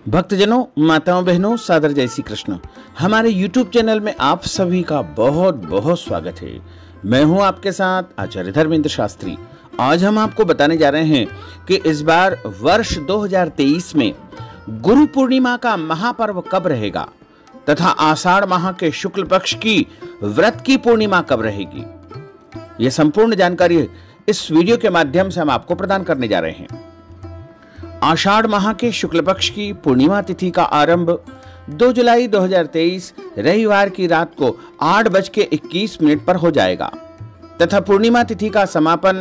भक्तजनों, माताओं, बहनों, सादर जय श्री कृष्ण। हमारे YouTube चैनल में आप सभी का बहुत बहुत स्वागत है। मैं हूं आपके साथ आचार्य धर्मेंद्र शास्त्री। आज हम आपको बताने जा रहे हैं कि इस बार वर्ष 2023 में गुरु पूर्णिमा का महापर्व कब रहेगा तथा आषाढ़ माह के शुक्ल पक्ष की व्रत की पूर्णिमा कब रहेगी। यह संपूर्ण जानकारी इस वीडियो के माध्यम से हम आपको प्रदान करने जा रहे हैं। आषाढ़ माह के शुक्ल पक्ष की पूर्णिमा तिथि का आरंभ 2 जुलाई 2023 रविवार की रात को 8:21 पर हो जाएगा तथा पूर्णिमा तिथि का समापन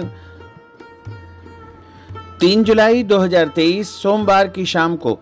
3 जुलाई 2023 सोमवार की शाम को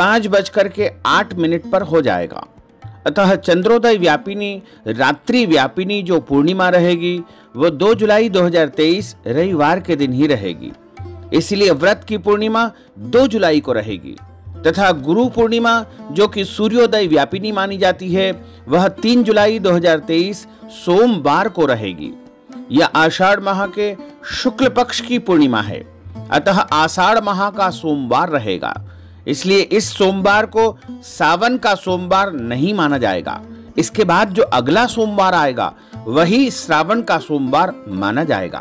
5:08 पर हो जाएगा। अतः चंद्रोदय व्यापिनी रात्रि व्यापिनी जो पूर्णिमा रहेगी वो 2 जुलाई 2023 रविवार के दिन ही रहेगी। इसलिए व्रत की पूर्णिमा 2 जुलाई को रहेगी तथा गुरु पूर्णिमा जो कि सूर्योदय व्यापिनी मानी जाती है वह 3 जुलाई 2023 सोमवार को रहेगी। यह आषाढ़ माह के शुक्ल पक्ष की पूर्णिमा है, अतः आषाढ़ माह का सोमवार रहेगा। इसलिए इस सोमवार को सावन का सोमवार नहीं माना जाएगा। इसके बाद जो अगला सोमवार आएगा वही श्रावण का सोमवार माना जाएगा।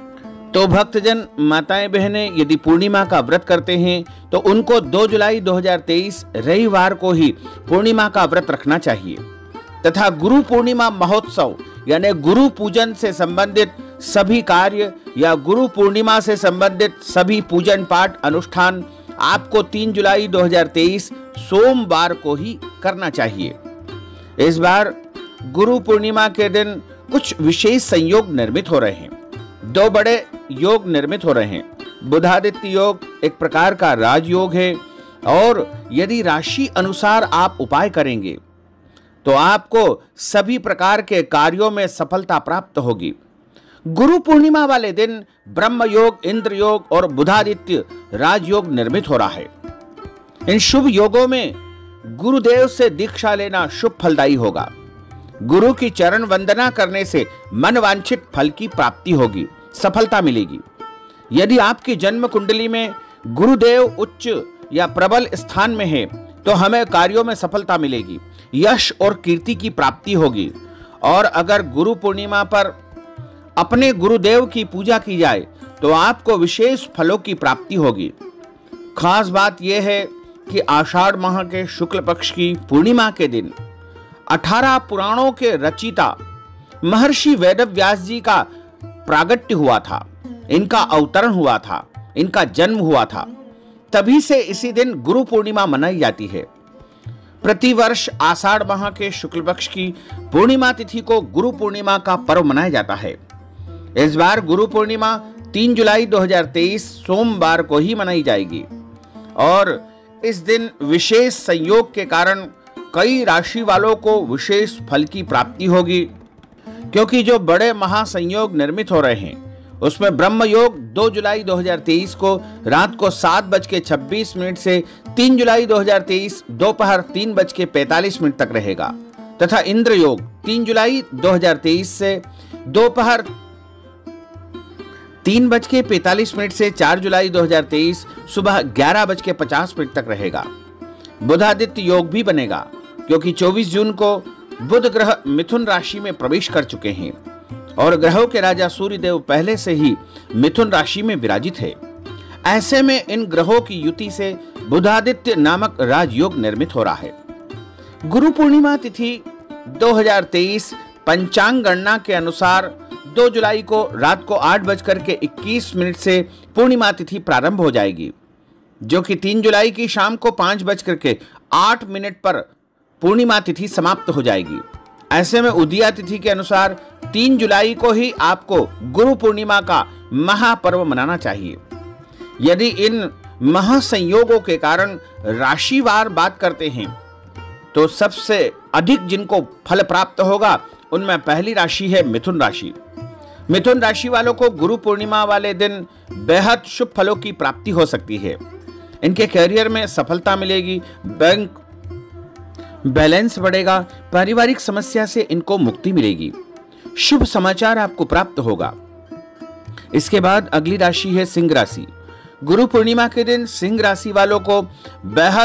तो भक्तजन, माताएं, बहनें यदि पूर्णिमा का व्रत करते हैं तो उनको 2 जुलाई 2023 रविवार को ही पूर्णिमा का व्रत रखना चाहिए तथा गुरु पूर्णिमा महोत्सव यानी गुरु पूजन से संबंधित सभी कार्य या गुरु पूर्णिमा से संबंधित सभी पूजन पाठ अनुष्ठान आपको 3 जुलाई 2023 सोमवार को ही करना चाहिए। इस बार गुरु पूर्णिमा के दिन कुछ विशेष संयोग निर्मित हो रहे हैं। 2 बड़े योग निर्मित हो रहे हैं। बुधादित्य योग एक प्रकार का राजयोग है और यदि राशि अनुसार आप उपाय करेंगे तो आपको सभी प्रकार के कार्यों में सफलता प्राप्त होगी। गुरु पूर्णिमा वाले दिन ब्रह्म योग, इंद्र योग और बुधादित्य राजयोग निर्मित हो रहा है। इन शुभ योगों में गुरुदेव से दीक्षा लेना शुभ फलदायी होगा। गुरु की चरण वंदना करने से मनवांछित फल की प्राप्ति होगी, सफलता मिलेगी। यदि आपकी जन्म कुंडली में गुरुदेव उच्च या प्रबल स्थान में है तो हमें कार्यों में सफलता मिलेगी, यश और कीर्ति की प्राप्ति होगी। और अगर गुरु पूर्णिमा पर अपने गुरुदेव की पूजा की जाए तो आपको विशेष फलों की प्राप्ति होगी। खास बात यह है कि आषाढ़ माह के शुक्ल पक्ष की पूर्णिमा के दिन 18 पुराणों के रचयिता महर्षि वेदव्यास जी का प्रागट्य हुआ था, इनका अवतरण हुआ था, इनका जन्म हुआ था। तभी से इसी दिन गुरु पूर्णिमा मनाई जाती है। प्रतिवर्ष आषाढ़ माह के शुक्ल पक्ष की पूर्णिमा तिथि को गुरु पूर्णिमा का पर्व मनाया जाता है। इस बार गुरु पूर्णिमा 3 जुलाई 2023 सोमवार को ही मनाई जाएगी और इस दिन विशेष संयोग के कारण कई राशि वालों को विशेष फल की प्राप्ति होगी, क्योंकि जो बड़े महासंयोग निर्मित हो रहे हैं उसमें ब्रह्म योग 2 जुलाई 2023 को रात को 7:26 से 3 जुलाई 2023 दोपहर 3:45 तक रहेगा तथा इंद्र योग 3 जुलाई 2023 से दोपहर 3:45 से 4 जुलाई 2023 सुबह 11:50 तक रहेगा। बुधादित्य योग भी बनेगा क्योंकि 24 जून को बुध ग्रह मिथुन राशि में प्रवेश कर चुके हैं और ग्रहों के राजा सूर्यदेव पहले से ही मिथुन राशि में विराजित है। ऐसे में इन ग्रहों की युति से बुधादित्य नामक राजयोग निर्मित हो रहा है। गुरु पूर्णिमा तिथि 2023 पंचांग गणना के अनुसार 2 जुलाई को रात को 8:21 से पूर्णिमा तिथि प्रारंभ हो जाएगी, जो कि 3 जुलाई की शाम को 5:08 पर पूर्णिमा तिथि समाप्त हो जाएगी। ऐसे में उदया तिथि के अनुसार 3 जुलाई को ही आपको गुरु पूर्णिमा का महापर्व मनाना चाहिए। यदि इन महासंयोगों के कारण राशिवार बात करते हैं तो सबसे अधिक जिनको फल प्राप्त होगा उनमें पहली राशि है मिथुन राशि। मिथुन राशि वालों को गुरु पूर्णिमा वाले दिन बेहद शुभ फलों की प्राप्ति हो सकती है। इनके करियर में सफलता मिलेगी, बैंक बैलेंस बढ़ेगा, पारिवारिक समस्या से इनको मुक्ति मिलेगी, शुभ समाचार आपको प्राप्त होगा। इसके बाद अगली राशि है सिंह राशि। गुरु पूर्णिमा के दिन सिंह राशि वालों को बेहद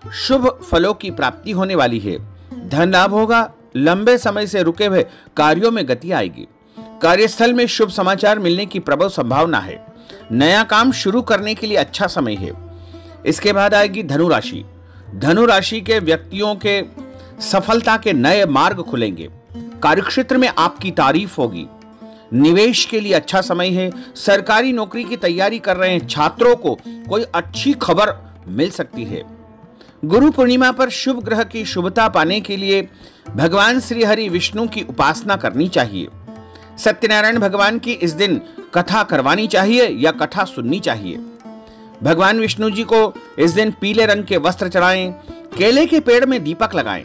शुभ फलों की प्राप्ति होने वाली है। धन लाभ होगा। लंबे समय से रुके हुए कार्यों में गति आएगी। कार्यस्थल में शुभ समाचार मिलने की प्रबल संभावना है। नया काम शुरू करने के लिए अच्छा समय है। इसके बाद आएगी धनु राशि। धनु राशि के व्यक्तियों के सफलता के नए मार्ग खुलेंगे। कार्यक्षेत्र में आपकी तारीफ होगी। निवेश के लिए अच्छा समय है। सरकारी नौकरी की तैयारी कर रहे हैं छात्रों को कोई अच्छी खबर मिल सकती है। गुरु पूर्णिमा पर शुभ ग्रह की शुभता पाने के लिए भगवान श्री हरि विष्णु की उपासना करनी चाहिए। सत्यनारायण भगवान की इस दिन कथा करवानी चाहिए या कथा सुननी चाहिए। भगवान विष्णु जी को इस दिन पीले रंग के वस्त्र चढ़ाएं। केले के पेड़ में दीपक लगाएं।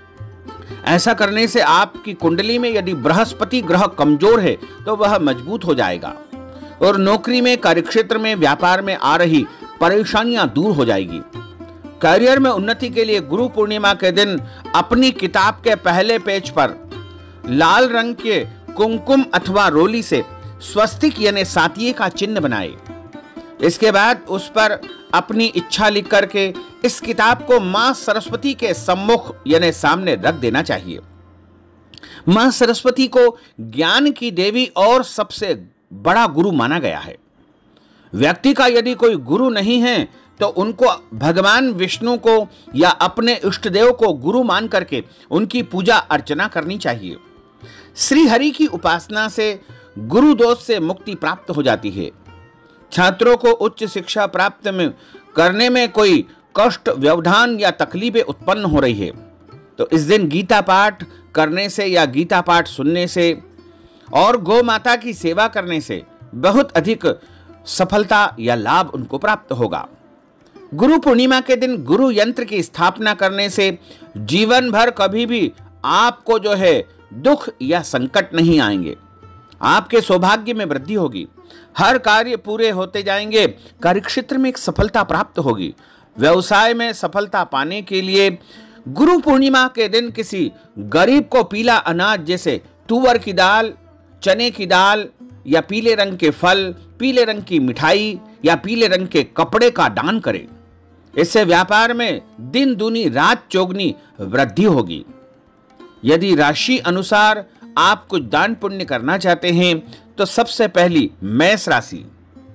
ऐसा करने से आपकी कुंडली में यदि बृहस्पति ग्रह कमजोर है तो वह मजबूत हो जाएगा और नौकरी में, कार्यक्षेत्र में, व्यापार में आ रही परेशानियां दूर हो जाएगी। करियर में उन्नति के लिए गुरु पूर्णिमा के दिन अपनी किताब के पहले पेज पर लाल रंग के कुमकुम अथवा रोली से स्वस्तिक यानी सातिये का चिन्ह बनाए। इसके बाद उस पर अपनी इच्छा लिख करके इस किताब को मां सरस्वती के सम्मुख यानी सामने रख देना चाहिए। मां सरस्वती को ज्ञान की देवी और सबसे बड़ा गुरु माना गया है। व्यक्ति का यदि कोई गुरु नहीं है तो उनको भगवान विष्णु को या अपने इष्ट देव को गुरु मान करके उनकी पूजा अर्चना करनी चाहिए। श्री हरि की उपासना से गुरु दोष से मुक्ति प्राप्त हो जाती है। छात्रों को उच्च शिक्षा प्राप्त करने में कोई कष्ट, व्यवधान या तकलीफें उत्पन्न हो रही है तो इस दिन गीता पाठ करने से या गीता पाठ सुनने से और गौ माता की सेवा करने से बहुत अधिक सफलता या लाभ उनको प्राप्त होगा। गुरु पूर्णिमा के दिन गुरु यंत्र की स्थापना करने से जीवन भर कभी भी आपको जो है दुख या संकट नहीं आएंगे। आपके सौभाग्य में वृद्धि होगी। हर कार्य पूरे होते जाएंगे। कार्यक्षेत्र में एक सफलता प्राप्त होगी। व्यवसाय में सफलता पाने के लिए गुरु पूर्णिमा के दिन किसी गरीब को पीला अनाज जैसे तुअर की दाल, चने की दाल या पीले रंग के फल, पीले रंग की मिठाई या पीले रंग के कपड़े का दान करें। इससे व्यापार में दिन दूनी रात चौगनी वृद्धि होगी। यदि राशि अनुसार आप कुछ दान पुण्य करना चाहते हैं तो सबसे पहली मेष राशि,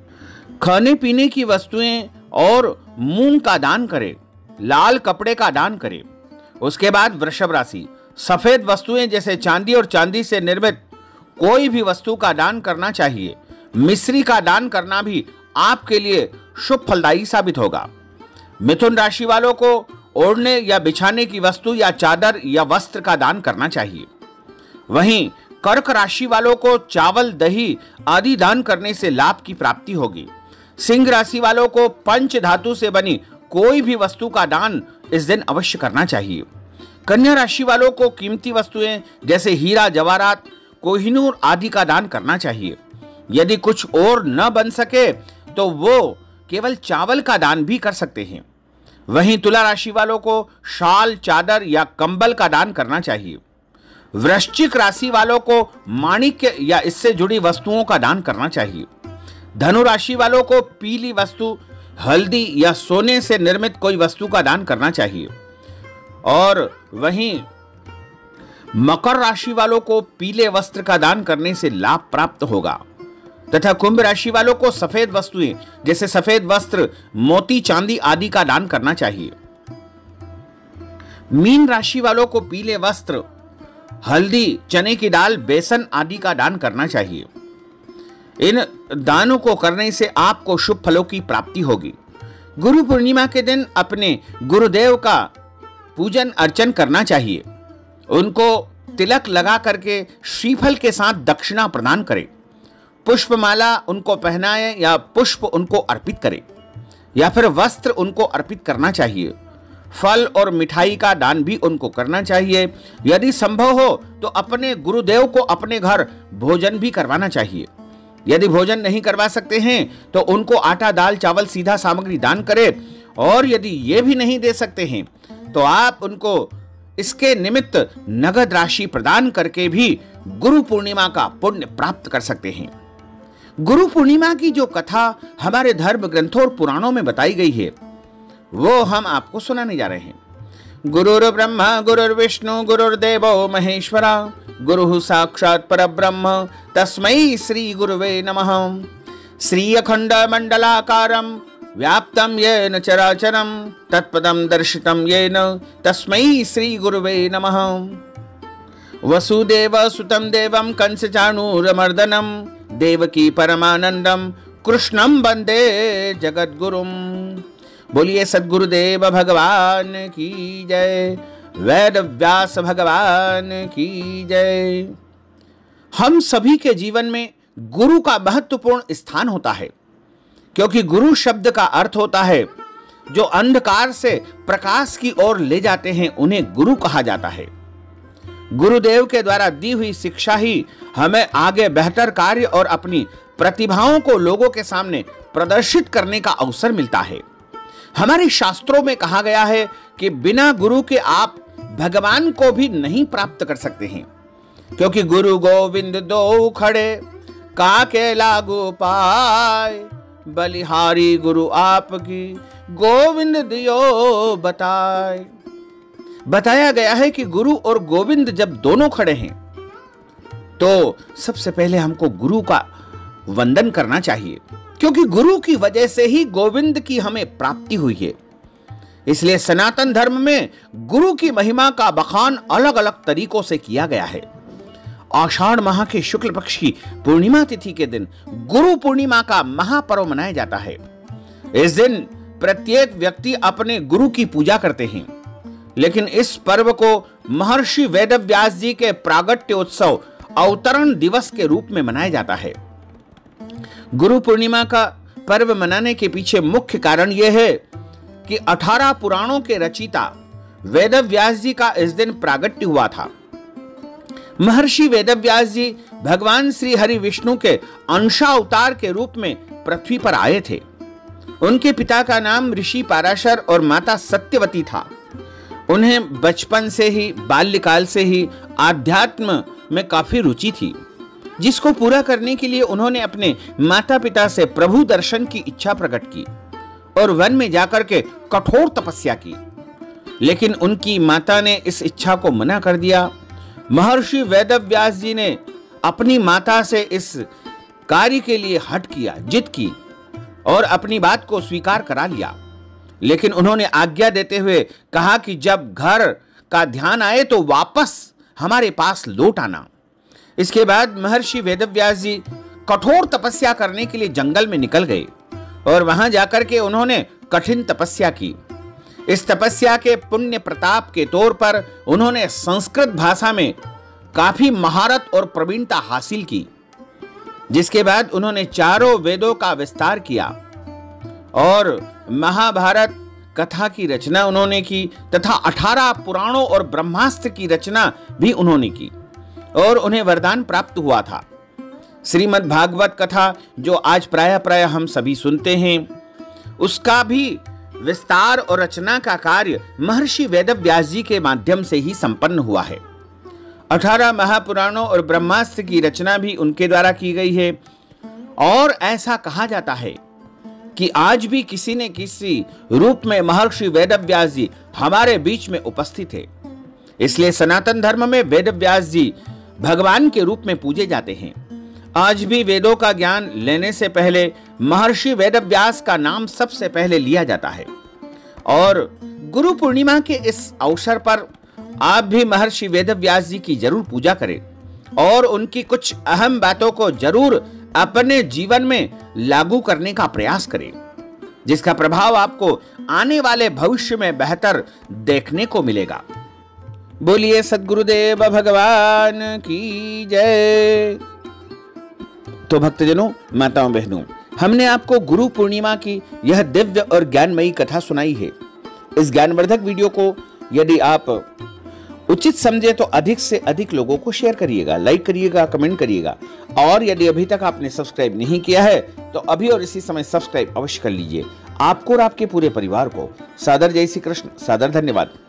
खाने पीने की वस्तुएं और मूंग का दान करें, लाल कपड़े का दान करें। उसके बाद वृषभ राशि, सफेद वस्तुएं जैसे चांदी और चांदी से निर्मित कोई भी वस्तु का दान करना चाहिए। मिश्री का दान करना भी आपके लिए शुभ फलदायी साबित होगा। मिथुन राशि वालों को ओढ़ने या बिछाने की वस्तु या चादर या वस्त्र का दान करना चाहिए। वहीं कर्क राशि वालों को चावल, दही आदि दान करने से लाभ की प्राप्ति होगी। सिंह राशि वालों को पंच धातु से बनी कोई भी वस्तु का दान इस दिन अवश्य करना चाहिए। कन्या राशि वालों को कीमती वस्तुएं जैसे हीरा, जवाहरात, कोहिनूर आदि का दान करना चाहिए। यदि कुछ और न बन सके तो वो केवल चावल का दान भी कर सकते हैं। वहीं तुला राशि वालों को शाल, चादर या कंबल का दान करना चाहिए। वृश्चिक राशि वालों को माणिक्य या इससे जुड़ी वस्तुओं का दान करना चाहिए। धनु राशि वालों को पीली वस्तु, हल्दी या सोने से निर्मित कोई वस्तु का दान करना चाहिए। और वहीं मकर राशि वालों को पीले वस्त्र का दान करने से लाभ प्राप्त होगा तथा कुंभ राशि वालों को सफेद वस्तुएं जैसे सफेद वस्त्र, मोती, चांदी आदि का दान करना चाहिए। मीन राशि वालों को पीले वस्त्र, हल्दी, चने की दाल, बेसन आदि का दान करना चाहिए। इन दानों को करने से आपको शुभ फलों की प्राप्ति होगी। गुरु पूर्णिमा के दिन अपने गुरुदेव का पूजन अर्चन करना चाहिए। उनको तिलक लगा करके श्रीफल के साथ दक्षिणा प्रदान करें। पुष्पमाला उनको पहनाएं या पुष्प उनको अर्पित करें या फिर वस्त्र उनको अर्पित करना चाहिए। फल और मिठाई का दान भी उनको करना चाहिए। यदि संभव हो तो अपने गुरुदेव को अपने घर भोजन भी करवाना चाहिए। यदि भोजन नहीं करवा सकते हैं तो उनको आटा, दाल, चावल, सीधा सामग्री दान करें। और यदि ये भी नहीं दे सकते हैं तो आप उनको इसके निमित्त नगद राशि प्रदान करके भी गुरु पूर्णिमा का पुण्य प्राप्त कर सकते हैं। गुरु पूर्णिमा की जो कथा हमारे धर्म ग्रंथों और पुराणों में बताई गई है वो हम आपको सुनाने जा रहे हैं। गुरुर् ब्रह्मा गुरुर्विष्णु गुरुर्देवो महेश्वरा गुरुः साक्षात् परब्रह्म तस्मै श्री गुरुवे नमः। श्री अखंड मंडलाकारं व्याप्तं येन चराचरं तत्पदं दर्शितं येन तस्मै श्री गुरुवे नमः। वसुदेव सुतं देवं कंसचाणूरमर्दनं देवकी परमानंदं कृष्णं वंदे जगद्गुरुं। बोलिए सद्गुरुदेव भगवान की जय, वेद व्यास भगवान की जय। हम सभी के जीवन में गुरु का महत्वपूर्ण स्थान होता है, क्योंकि गुरु शब्द का अर्थ होता है जो अंधकार से प्रकाश की ओर ले जाते हैं, उन्हें गुरु कहा जाता है। गुरुदेव के द्वारा दी हुई शिक्षा ही हमें आगे बेहतर कार्य और अपनी प्रतिभाओं को लोगों के सामने प्रदर्शित करने का अवसर मिलता है। हमारे शास्त्रों में कहा गया है कि बिना गुरु के आप भगवान को भी नहीं प्राप्त कर सकते हैं, क्योंकि गुरु गोविंद दो खड़े काके लागू पाए, बलिहारी गुरु आपकी गोविंद दियो बताए। बताया गया है कि गुरु और गोविंद जब दोनों खड़े हैं तो सबसे पहले हमको गुरु का वंदन करना चाहिए, क्योंकि गुरु की वजह से ही गोविंद की हमें प्राप्ति हुई है। इसलिए सनातन धर्म में गुरु की महिमा का बखान अलग अलग तरीकों से किया गया है। आषाढ़ माह के शुक्ल पक्ष की पूर्णिमा तिथि के दिन गुरु पूर्णिमा का महापर्व मनाया जाता है। इस दिन प्रत्येक व्यक्ति अपने गुरु की पूजा करते हैं, लेकिन इस पर्व को महर्षि वेदव्यास जी के प्रागट्योत्सव अवतरण दिवस के रूप में मनाया जाता है। गुरु पूर्णिमा का पर्व मनाने के पीछे मुख्य कारण यह है कि 18 पुराणों के रचयिता वेदव्यास जी का इस दिन प्रागट्य हुआ था। महर्षि वेदव्यास जी भगवान श्री हरि विष्णु के अंशावतार के रूप में पृथ्वी पर आए थे। उनके पिता का नाम ऋषि पाराशर और माता सत्यवती था। उन्हें बचपन से ही, बाल्यकाल से ही आध्यात्म में काफी रुचि थी, जिसको पूरा करने के लिए उन्होंने अपने माता पिता से प्रभु दर्शन की इच्छा प्रकट की और वन में जाकर के कठोर तपस्या की। लेकिन उनकी माता ने इस इच्छा को मना कर दिया। महर्षि वेदव्यास जी ने अपनी माता से इस कार्य के लिए हठ किया, जिद की और अपनी बात को स्वीकार करा लिया। लेकिन उन्होंने आज्ञा देते हुए कहा कि जब घर का ध्यान आए तो वापस हमारे पास लौट आना। इसके बाद महर्षि वेदव्यास जी कठोर तपस्या करने के लिए जंगल में निकल गए और वहां जाकर के उन्होंने कठिन तपस्या की। इस तपस्या के पुण्य प्रताप के तौर पर उन्होंने संस्कृत भाषा में काफी महारत और प्रवीणता हासिल की, जिसके बाद उन्होंने चारों वेदों का विस्तार किया और महाभारत कथा की रचना उन्होंने की तथा 18 पुराणों और ब्रह्मास्त्र की रचना भी उन्होंने की और उन्हें वरदान प्राप्त हुआ था। श्रीमद् भागवत कथा जो आज प्राय हम सभी सुनते हैं, उसका भी विस्तार और रचना का कार्य महर्षि वेदव्यास जी के माध्यम से ही संपन्न हुआ है। 18 महापुराणों और ब्रह्मास्त्र की रचना भी उनके द्वारा की गई है और ऐसा कहा जाता है कि आज भी किसी न किसी रूप में महर्षि वेदव्यास जी हमारे बीच में उपस्थित है। इसलिए सनातन धर्म में वेदव्यास जी भगवान के रूप में पूजे जाते हैं। आज भी वेदों का ज्ञान लेने से पहले महर्षि वेदव्यास का नाम सबसे पहले लिया जाता है। और गुरु पूर्णिमा के इस अवसर पर आप भी महर्षि वेदव्यास जी की जरूर पूजा करें और उनकी कुछ अहम बातों को जरूर अपने जीवन में लागू करने का प्रयास करें, जिसका प्रभाव आपको आने वाले भविष्य में बेहतर देखने को मिलेगा। बोलिए सद्गुरुदेव भगवान की जय। तो भक्तजनों, माताओं, बहनों, हमने आपको गुरु पूर्णिमा की यह दिव्य और ज्ञानमयी कथा सुनाई है। इस ज्ञानवर्धक वीडियो को यदि आप उचित समझे तो अधिक से अधिक लोगों को शेयर करिएगा, लाइक करिएगा, कमेंट करिएगा और यदि अभी तक आपने सब्सक्राइब नहीं किया है तो अभी और इसी समय सब्सक्राइब अवश्य कर लीजिए। आपको और आपके पूरे परिवार को सादर जय श्री कृष्ण, सादर धन्यवाद।